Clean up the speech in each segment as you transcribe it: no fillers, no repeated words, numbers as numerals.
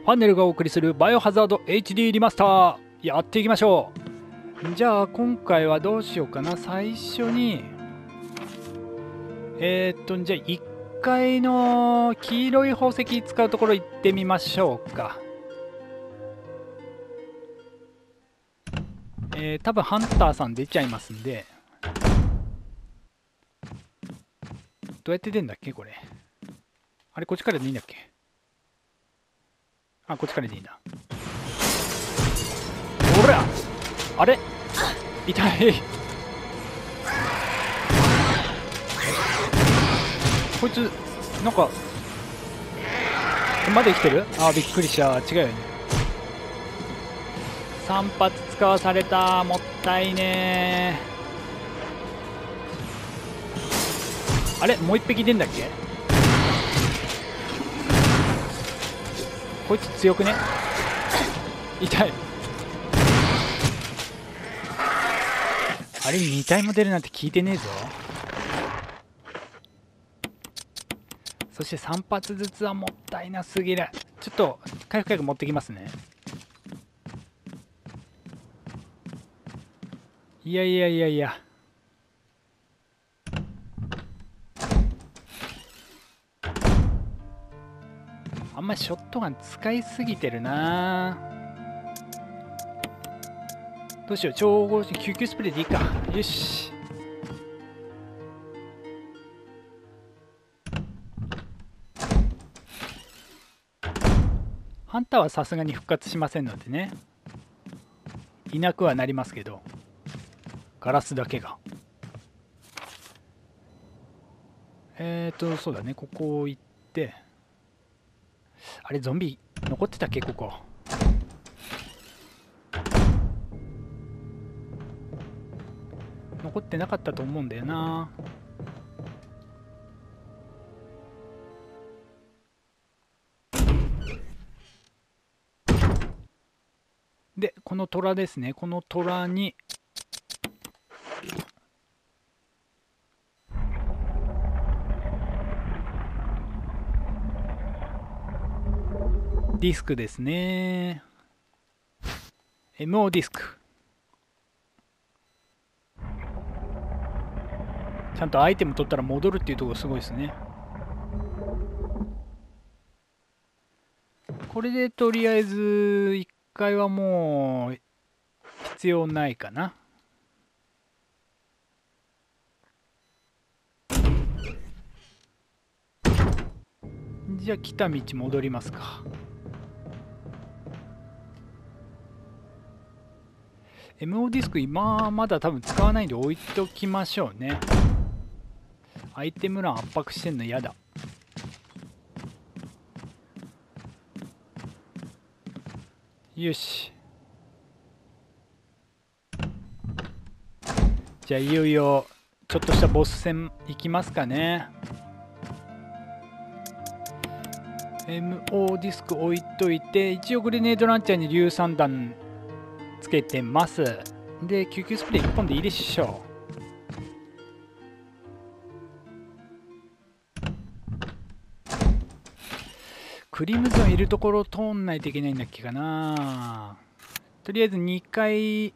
ファンネルがお送りするバイオハザード HD リマスターやっていきましょう。じゃあ今回はどうしようかな。最初にじゃあ1階の黄色い宝石使うところ行ってみましょうか。多分ハンターさん出ちゃいますんで、どうやって出んだっけこれ。あれこっちからでいいんだっけ。あ、こっちからでいいんだ。ほら、あれ痛い。こいつなんかまだ生きてる。あーびっくりした。違うよね。3発使わされた。もったいねー。あれもう一匹出んだっけ。こいつ強くね。痛い。あれ2体も出るなんて聞いてねえぞ。そして3発ずつはもったいなすぎる。ちょっと回復薬持ってきますね。いやいやいやいや、あんまりショットガン使いすぎてるな。どうしよう。超合金救急スプレーでいいか。よし。ハンターはさすがに復活しませんのでね、いなくはなりますけど、ガラスだけが。そうだね、ここ行って、あれゾンビ残ってたっけここ。残ってなかったと思うんだよな。でこの虎ですね。この虎にディスクですね。 MO ディスク。ちゃんとアイテム取ったら戻るっていうところすごいですね。これでとりあえず1回はもう必要ないかな。じゃあ来た道戻りますか。MO ディスク今まだ多分使わないんで置いときましょうね。アイテム欄圧迫してんの嫌だ。よし。じゃあいよいよちょっとしたボス戦いきますかね。 MO ディスク置いといて、一応グレネードランチャーに硫酸弾つけてます。で救急スプレー1本でいいでしょう。クリムゾンいるところを通んないといけないんだっけかな。とりあえず2階、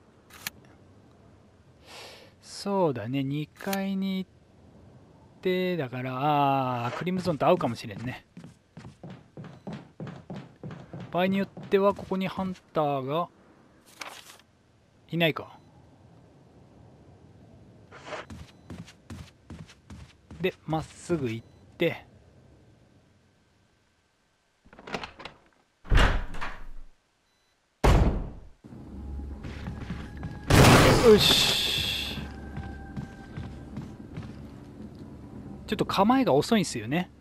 そうだね、2階に行ってだから、クリムゾンと合うかもしれんね。場合によってはここにハンターがいないか。でまっすぐ行って、よし。ちょっと構えが遅いんですよね。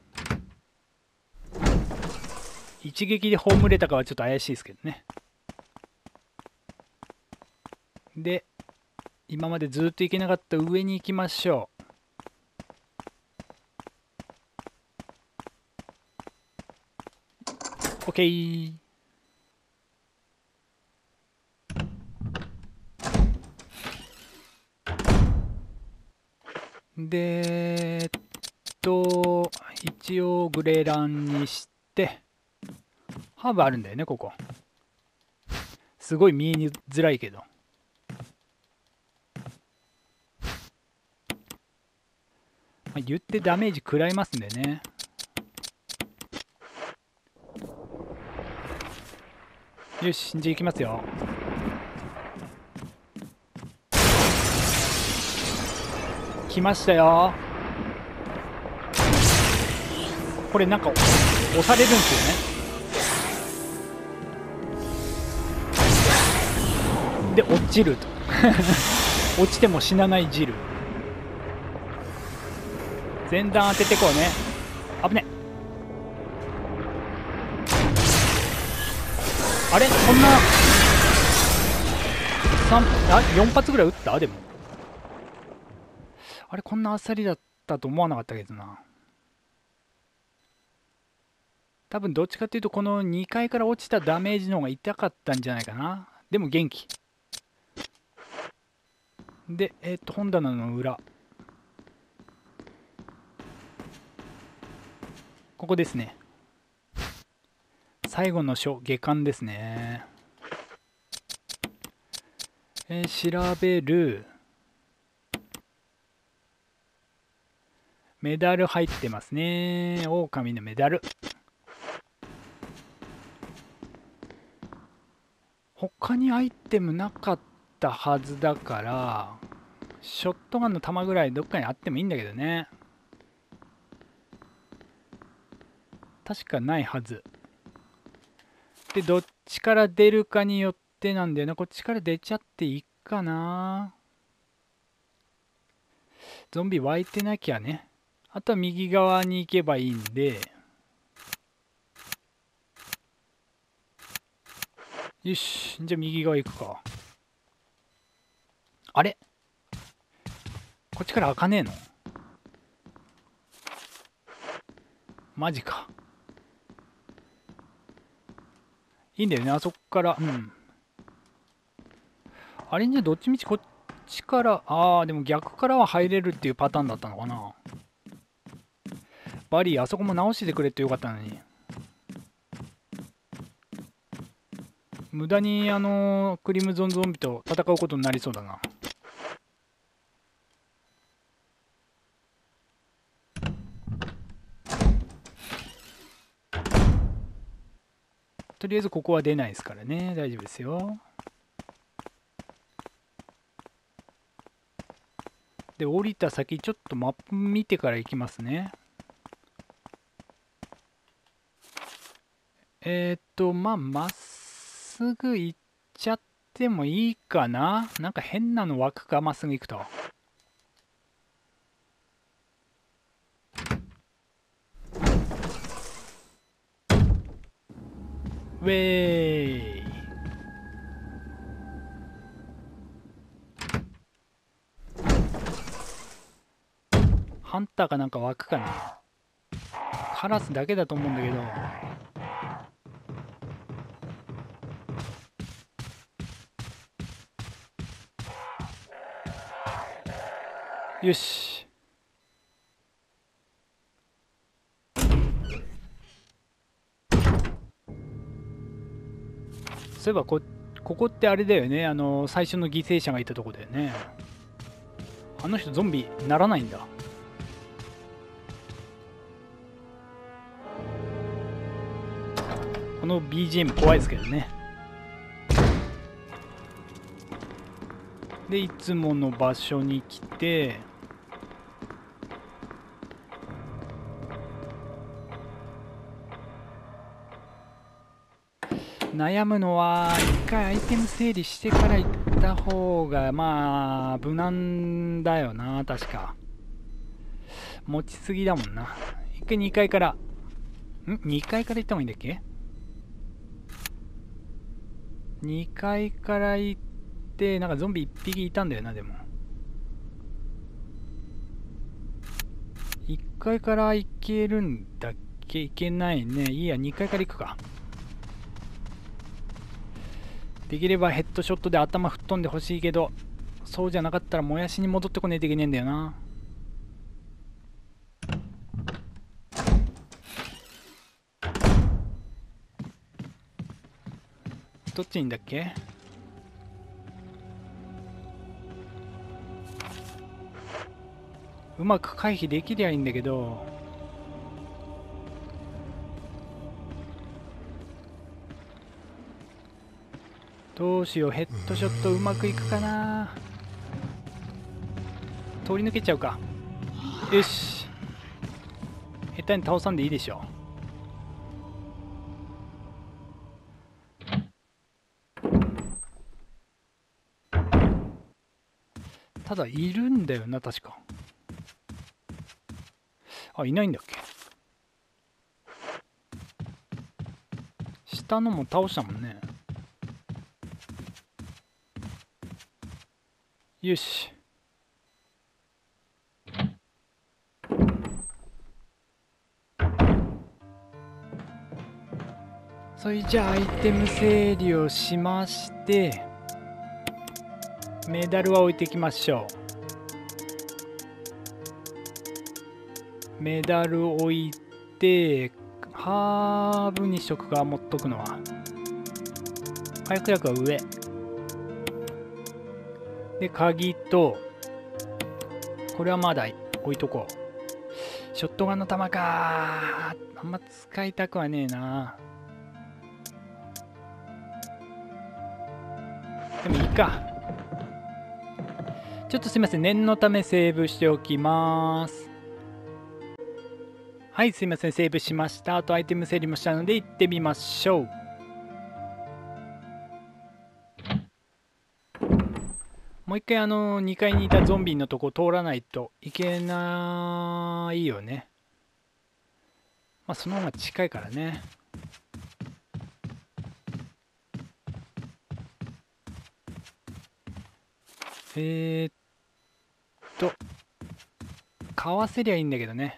一撃で葬れたかはちょっと怪しいですけどね。で今までずっと行けなかった上に行きましょう。OK。で一応グレランにしてハーブあるんだよね、ここ。すごい見えづらいけど。まあ、言ってダメージ食らいますんでね。よし、じゃあ行きますよ。来ましたよ。これなんか押されるんですよね。で落ちると落ちても死なない汁。前段当ててこうね。危ね。あれこんな4発ぐらい撃った。でもあれこんなあっさりだったと思わなかったけどな。多分どっちかっていうとこの2階から落ちたダメージの方が痛かったんじゃないかな。でも元気で、本棚の裏、ここですね。最後の書、下巻ですね。調べる。メダル入ってますね。狼のメダル。他にアイテムなかったはずだから、ショットガンの弾ぐらいどっかにあってもいいんだけどね。確かないはず。で、どっちから出るかによってなんだよな。こっちから出ちゃっていいかな。ゾンビ湧いてなきゃね。あとは右側に行けばいいんで。よし。じゃあ右側行くか。あれこっちから開かねえの？マジか。いいんだよね、あそこから。うん。あれじゃどっちみちこっちから、でも逆からは入れるっていうパターンだったのかな。バリー、あそこも直しててくれってよかったのに。無駄にクリムゾンゾンビと戦うことになりそうだな。とりあえずここは出ないですからね。大丈夫ですよ。で、降りた先、ちょっとマップ見てから行きますね。まあ、まっすぐ行っちゃってもいいかな。なんか変なの湧くか、まっすぐ行くと。ウェーイ。ハンターかなんか湧くかな。カラスだけだと思うんだけど。よし。そういえばここってあれだよね。最初の犠牲者がいたとこだよね。あの人ゾンビならないんだ。この BGM 怖いですけどね。で、いつもの場所に来て、悩むのは一回アイテム整理してから行った方がまあ無難だよな。確か持ちすぎだもんな。一回2階から2階から行った方がいいんだっけ。2階から行って、なんかゾンビ1匹いたんだよな。でも1階から行けるんだっけ。行けないね。いいや、2階から行くか。できればヘッドショットで頭吹っ飛んでほしいけど、そうじゃなかったらもやしに戻ってこねえといけねえんだよな。 どっちにいんだっけ？うまく回避できりゃいいんだけど。どうしよう、ヘッドショットうまくいくかな。通り抜けちゃうか。よし、下手に倒さんでいいでしょ。ただいるんだよな確か。あ、いないんだっけ。下のも倒したもんね。よし。それじゃあアイテム整理をしまして、メダルは置いていきましょう。メダル置いて、ハーブにしとくか、持っとくのは。火薬薬は上。で、鍵と、これはまだ置いとこう。ショットガンの弾か。あんま使いたくはねえな。でもいいか。ちょっとすいません。念のためセーブしておきます。はい、すいません。セーブしました。あとアイテム整理もしたので行ってみましょう。もう一回2階にいたゾンビのとこ通らないといけないよね。まあその方が近いからね。かわせりゃいいんだけどね。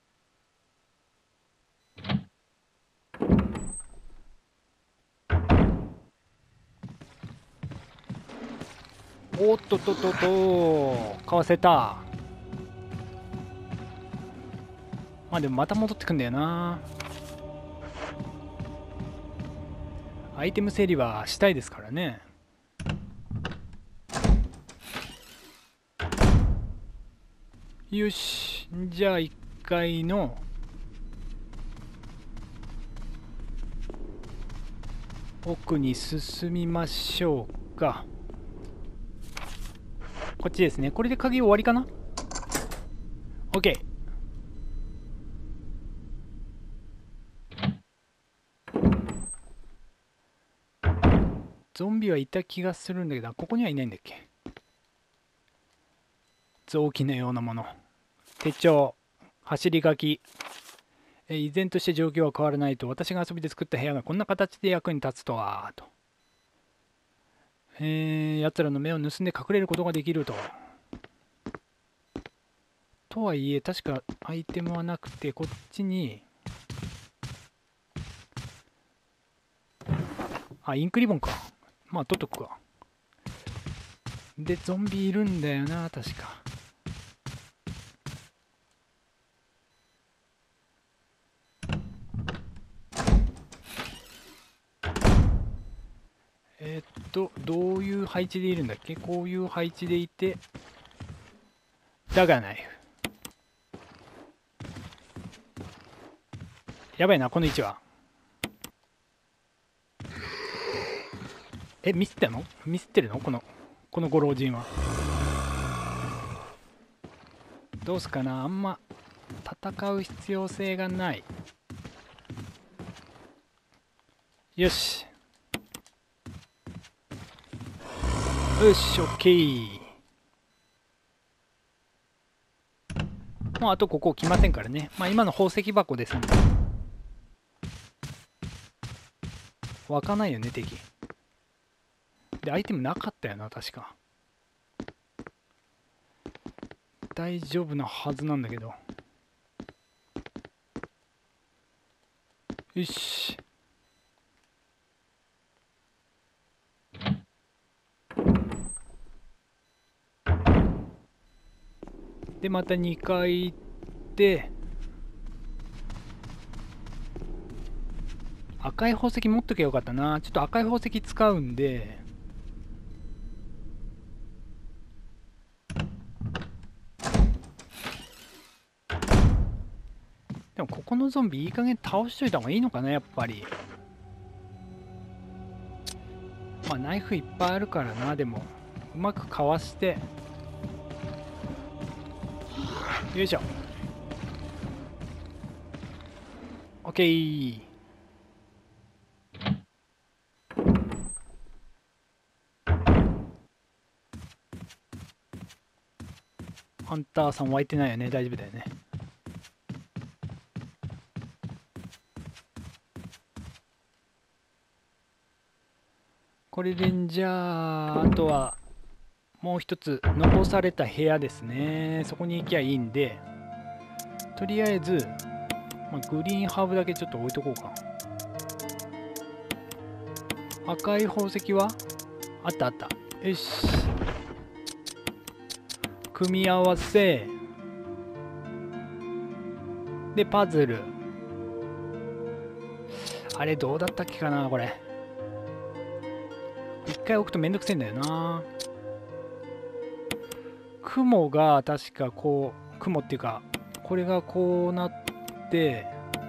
おっとっとっとっと、かわせた。まあでもまた戻ってくんだよな。アイテム整理はしたいですからね。よし、じゃあ1階の奥に進みましょうか。こっちですね。これで鍵終わりかな？ OK。ゾンビはいた気がするんだけど、ここにはいないんだっけ。臓器のようなもの。手帳、走り書き。依然として状況は変わらないと。私が遊びで作った部屋がこんな形で役に立つとはと。奴らの目を盗んで隠れることができると。とはいえ確かアイテムはなくて、こっちにインクリボンか。まあ取っとくか。でゾンビいるんだよな確か。どういう配置でいるんだっけ。こういう配置でいて、ダガーナイフ。やばいなこの位置は。ミスってんの？ミスってるの？このご老人は。どうすかな。あんま戦う必要性がない。よしよし、オッケー。もうあとここ来ませんからね。まあ今の宝石箱ですんで。湧かないよね敵。でアイテムなかったよな確か。大丈夫なはずなんだけど。よし。でまた2階行って、 赤い宝石持っときゃよかったな。ちょっと赤い宝石使うんで。でもここのゾンビいい加減倒しといた方がいいのかな、やっぱり。まあナイフいっぱいあるからな。でもうまくかわして、よいしょ。 OK。 ハンターさん湧いてないよね。大丈夫だよね。これでじゃああとはもう一つ残された部屋ですね。そこに行きゃいいんで、とりあえず、まあ、グリーンハーブだけちょっと置いとこうか。赤い宝石はあったあった。よし、組み合わせでパズル。あれどうだったっけかな、これ一回置くとめんどくせえんだよな。雲が確かこう、雲っていうかこれがこうなって、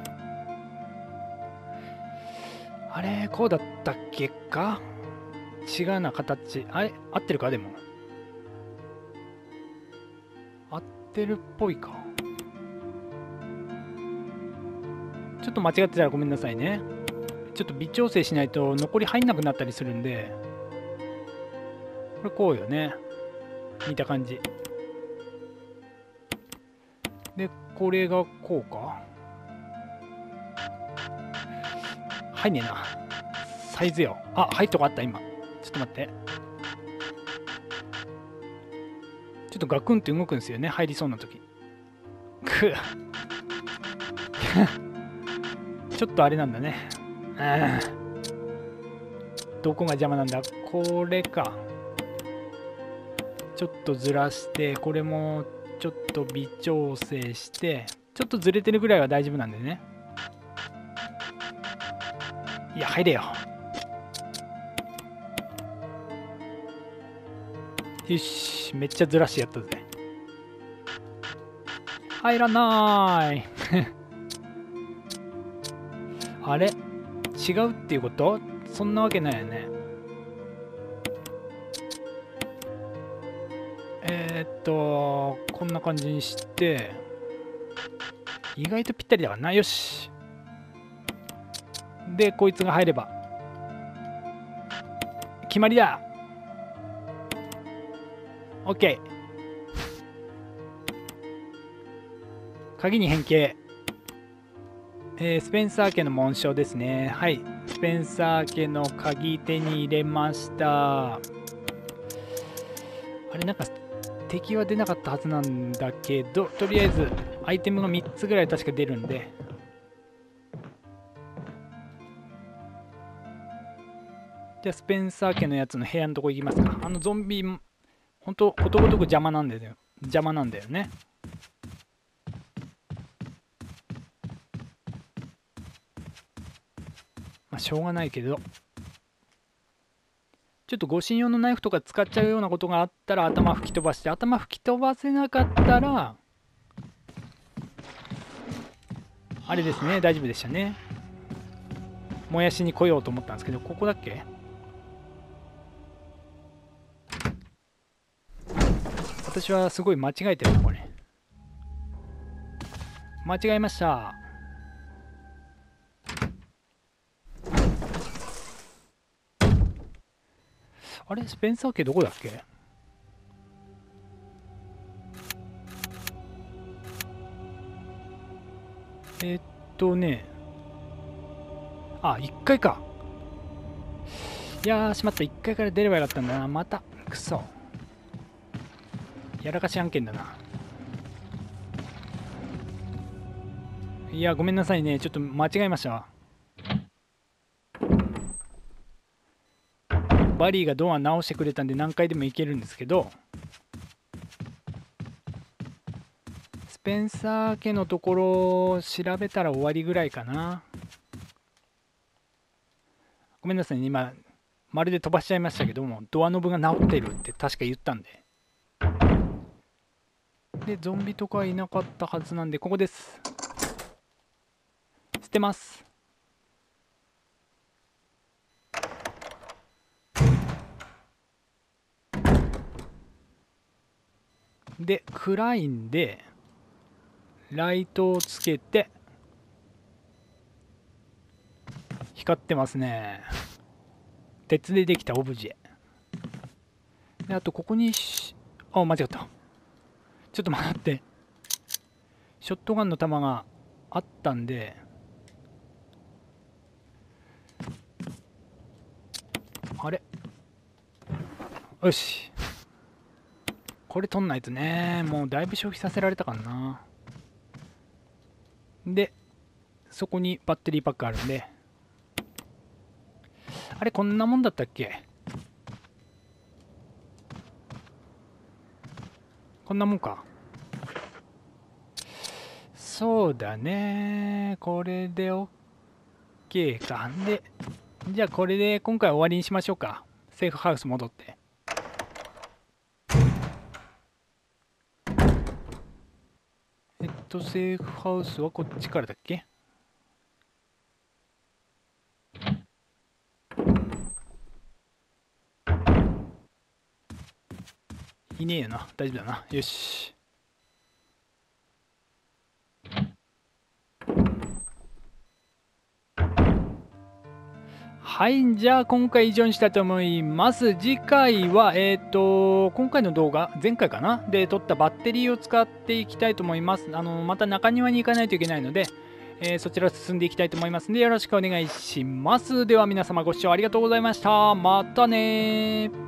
あれこうだったっけか。違うな、形。あれ合ってるか。でも合ってるっぽいか。ちょっと間違ってたらごめんなさいね。ちょっと微調整しないと残り入んなくなったりするんで。これこうよね。見た感じで、これがこうか。入んねえな、サイズよ。あ、入っとこあった今。ちょっと待って、ちょっとガクンって動くんですよね、入りそうな時。くちょっとあれなんだね。どこが邪魔なんだ。これか。ちょっとずらして、これもちょっと微調整して、ちょっとずれてるぐらいは大丈夫なんでね。いや、入れよ。よし、めっちゃずらしてやったぜ。入らない。あれ違うっていうこと？そんなわけないよね。こんな感じにして、意外とぴったりだからな。よし。で、こいつが入れば決まりだ。 OK。 鍵に変形。スペンサー家の紋章ですね。はい、スペンサー家の鍵手に入れました。あれなんか敵は出なかったはずなんだけど、とりあえずアイテムが3つぐらい確か出るんで、じゃあスペンサー家のやつの部屋のとこ行きますか。あのゾンビほんとことごとく邪魔なんだよね。まあしょうがないけど、ちょっと護身用のナイフとか使っちゃうようなことがあったら頭吹き飛ばして、頭吹き飛ばせなかったらあれですね、大丈夫でしたね。燃やしに来ようと思ったんですけど、ここだっけ。私はすごい間違えてる。これ間違えました。あれスペンサー家どこだっけ。ね、あ、1階か。いやー、しまった。1階から出ればよかったんだな。またくそやらかし案件だな。いや、ごめんなさいね、ちょっと間違えました。バリーがドア直してくれたんで何回でも行けるんですけど、スペンサー家のところを調べたら終わりぐらいかな。 ごめんなさいね、今、まるで飛ばしちゃいましたけども、ドアノブが直ってるって確か言ったんで。で、ゾンビとかはいなかったはずなんで、ここです。捨てます。で、暗いんで、ライトをつけて、光ってますね。鉄でできたオブジェ。で、あと、ここにあ、間違った。ちょっと待って。ショットガンの弾があったんで、あれよし。これ取んないとね、もうだいぶ消費させられたからな。で、そこにバッテリーパックあるんで。あれ、こんなもんだったっけ？こんなもんか。そうだね。これで OK か。で、じゃあこれで今回は終わりにしましょうか。セーフハウス戻って。セーフハウスはこっちからだっけ？いねえよな。大丈夫だな。よし。はい、じゃあ今回以上にしたいと思います。次回は、今回の動画、前回かなで撮ったバッテリーを使っていきたいと思います。また中庭に行かないといけないので、そちら進んでいきたいと思いますので、よろしくお願いします。では皆様ご視聴ありがとうございました。またねー。